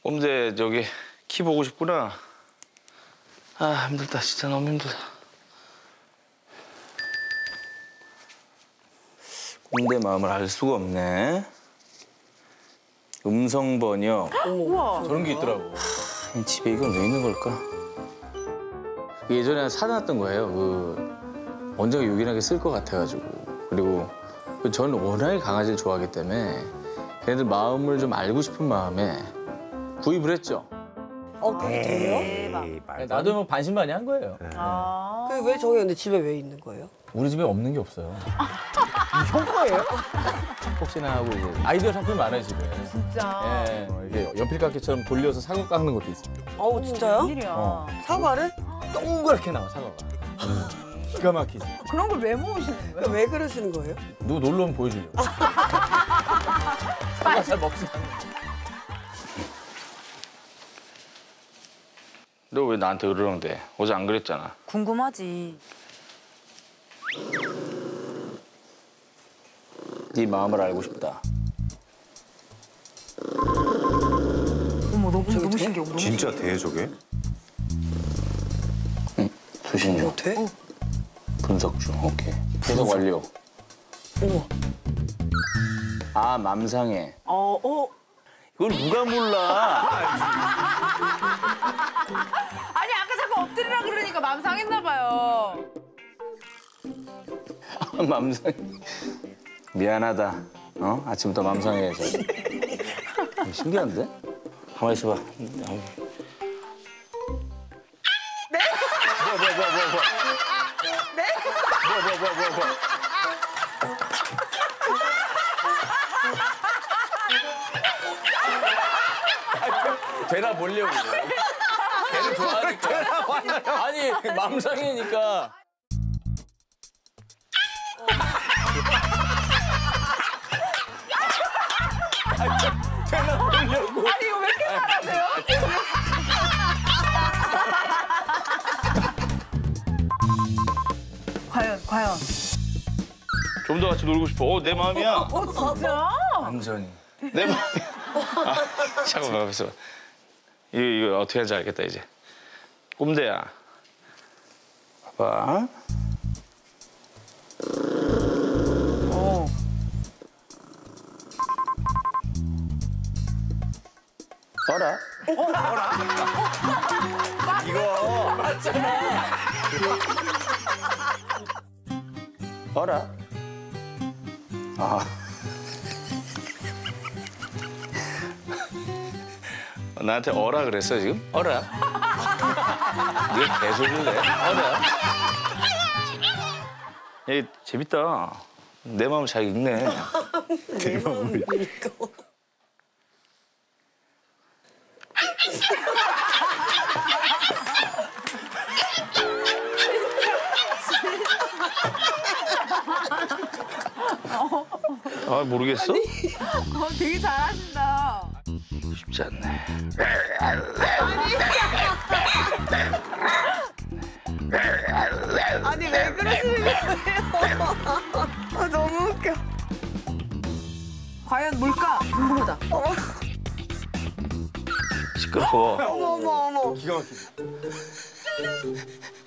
꼼대 저기 키 보고 싶구나. 아 힘들다 진짜 너무 힘들다. 꼼대 마음을 알 수가 없네. 음성 번역. 우와. 저런 게 있더라고. 집에 이건 왜 있는 걸까? 예전에 사놨던 거예요. 언젠가 요긴하게 쓸 것 같아가지고. 그리고 저는 워낙에 강아지를 좋아하기 때문에 걔네들 마음을 좀 알고 싶은 마음에 구입을 했죠. 그게 돼요? 대박. 나도 뭐 반신반의한 거예요. 아. 그 왜 저기 근데 집에 왜 있는 거예요? 우리 집에 없는 게 없어요. 형 거예요? 혹시나 하고 이제 아이디어 상품이 많아요 집에. 진짜. 예, 이게 연필깎이처럼 돌려서 사과 깎는 것도 있어요. 어우 진짜요? 웬일이야. 사과를? 동그랗게 나와 사과가. 기가 막히지. 그런 걸 왜 모으시는 거예요? 왜 그러시는 거예요? 누구 놀러 오면 보여주려고. 사과 잘 먹지 않는. 너 왜 나한테 으르렁대? 어제 안 그랬잖아. 궁금하지. 네 마음을 알고 싶다. 어머 너무 신기해. 너무 진짜 돼 저게? 응. 수신 중. 돼? 분석 중. 오케이. 분석 완료. 어머. 아 맘상해. 이걸 누가 몰라? 아니 아까 자꾸 엎드리라 그러니까 마음 상했나 봐요. 맘상해. 미안하다. 아침부터 맘상해서. 신기한데? 가만히 있어봐. 네? 뭐야. 네? 뭐야. 되나 보려고. 걔를 좋아하니까. 아니, 맘상이니까. 되나 보려고. 아니 이거 왜 이렇게 잘하세요? 과연. 좀 더 같이 놀고 싶어. 내 마음이야. 진짜? 완전히. 내 마음이야. 잠깐만, 있어봐. 이거 어떻게 하는지 알겠다, 이제. 꼼대야. 봐봐. 어라? 이거 맞잖아. 어라? 아. 나한테 어라 그랬어, 지금? 어라? 네가 개소리를 해? 어라? 얘 재밌다. 내 마음을 잘 읽네. 내 마음을 읽고. 아, 모르겠어? 되게 잘하신다. 쉽지 않네. 아니 왜 그러시는 거예요? 너무 웃겨. 과연 뭘까? 궁금하다. 시끄러워. 어머. 기가 막히지.